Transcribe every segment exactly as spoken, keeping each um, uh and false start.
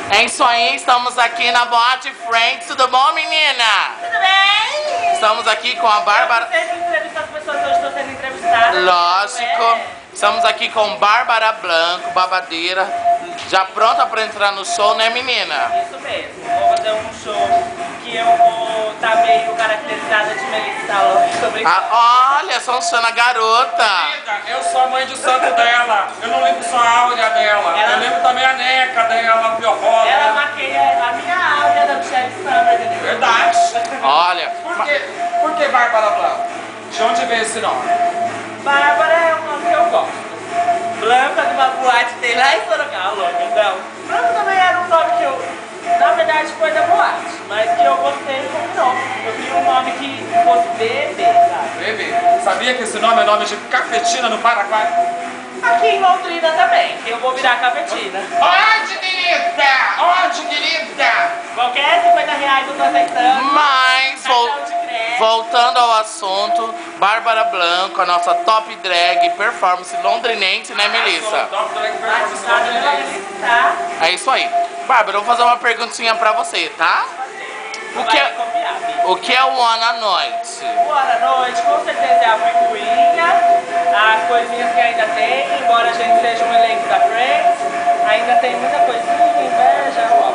É isso aí, estamos aqui na Boate Friends. Tudo bom, menina? Tudo bem? Estamos aqui com a Bárbara. Eu sempre entrevisto as pessoas, hoje estou sendo entrevistada. Lógico. É. Estamos aqui com Bárbara Blanco, babadeira. Já pronta pra entrar no show, né, menina? Isso mesmo. Vou fazer um show que eu vou estar tá meio caracterizada de Melissa Salão. Tô brincando. Ah, olha, Sonchana garota. Amiga, eu sou a mãe de santo dela. Eu não lembro só a áurea dela. Ela- Eu lembro também a neca dela, a piorrosa. Ela maqueia a minha áurea da Michelle Summer, entendeu? Verdade. Olha. Por que, por que Bárbara Blanco? De onde veio esse nome? Bárbara é um nome que eu gosto. Blanca de uma boate tem lá em Sorocaba, não. Blanca também era um nome que eu, na verdade, foi da boate, mas que eu gostei e combinou. Eu queria um nome que fosse bebê, sabe? Bebê. Sabia que esse nome é nome de cafetina no Paraguai? Aqui em Londrina também, que eu vou virar cafetina. Onde, querida? Onde, querida? Qualquer cinquenta reais eu tô aceitando. Mas, vol- Cartão de crédito. voltando ao assunto, Bárbara Blanco, a nossa top drag performance londrinense, né, Melissa? Top Drag Performance Batizada pela Londrinense. Melissa, tá? É isso aí. Bárbara, eu vou fazer uma perguntinha pra você, tá? O que, Vai é, copiar, Bi. o que é o One à Noite? Boa noite, com certeza é a picuinha, as coisinhas que ainda tem, embora a gente seja um elenco da Friends, ainda tem muita coisinha, inveja, ó.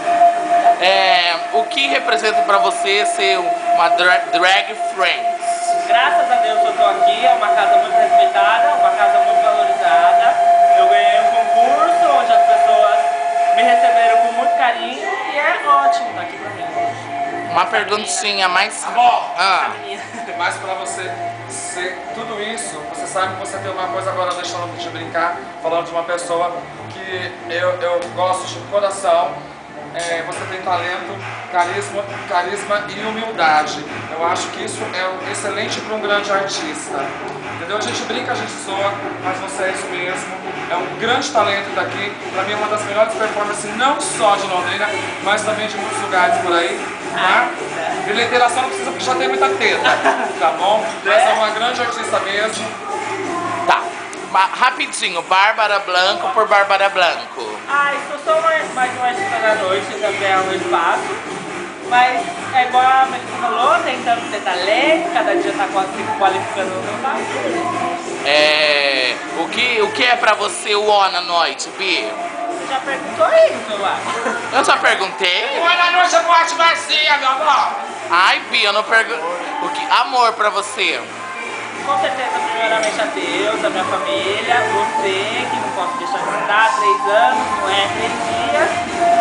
É, o que representa pra você ser uma dra- drag friends? Graças a Deus eu tô aqui, é uma casa muito respeitada, uma casa muito valorizada. Eu ganhei um concurso onde as pessoas me receberam com muito carinho e é ótimo estar aqui pra mim hoje. Uma perguntinha mais... Amor, Ah, Menina. mas pra você ser tudo isso, você sabe que você tem uma coisa agora, deixando de brincar, falando de uma pessoa que eu, eu gosto de coração. É, você tem talento, carisma, carisma e humildade. Eu acho que isso é excelente para um grande artista. Entendeu? A gente brinca, a gente zoa, mas você é isso mesmo. É um grande talento daqui. Para mim é uma das melhores performances, não só de Londrina, mas também de muitos lugares por aí. Tá? Bilheteiração não precisa porque já tem muita teta, tá bom? Mas é uma grande artista mesmo. tá. Ma- rapidinho, Bárbara Blanco por Bárbara Blanco. Ah, isso eu sou mais, mais uma artista da noite, também é o meu espaço. Mas é igual a Melissa falou, tentando ter talento, cada dia tá quase se qualificando no meu país. É, o, que, o que é pra você o One à Noite, Bi? Você já perguntou aí no seu lado? Eu já perguntei? Olha a noite é boate vazia, meu amor. Ai, Bi, eu não perguntei. O que? Amor pra você? Com certeza, primeiramente a Deus, a minha família, você, que não posso deixar de citar, três anos, não é três dias.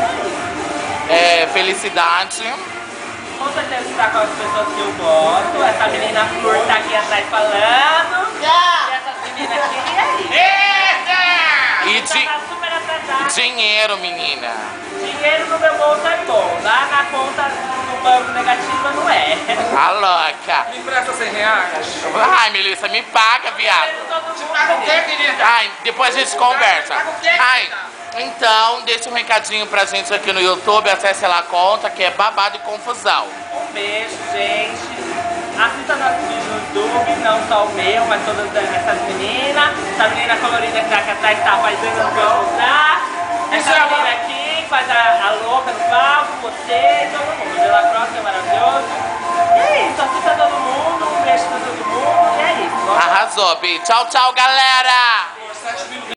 É, felicidade. Com certeza estar com as pessoas que eu gosto. Essa menina Flor tá aqui atrás falando. E essas meninas aqui, e aí? Eita! E Então di- tá super atrasada. dinheiro, menina. Dinheiro no meu bolso é bom. Lá na conta do banco negativa não é. A louca. Me empresta cem reais. Ai, Melissa, me paga, viado. Todo mundo Paga o quê, tem. querida? Ai, depois a gente conversa. Paga o quê, Ai, querida? então, deixa um recadinho pra gente aqui no YouTube, acesse lá a conta, que é Babado e Confusão. Um beijo, gente. Assista nossos vídeos no YouTube, não só o meu, mas todas essas meninas. Essa menina colorida que tá aqui atrás tá fazendo as coisas mostrar. Isso Essa é menina aqui que faz a, a louca no palco, você e todo mundo. De La Cross, que é maravilhoso. E é isso, assista todo mundo, um beijo pra todo mundo. E é isso. Arrasou, Bi. Tchau, tchau, galera!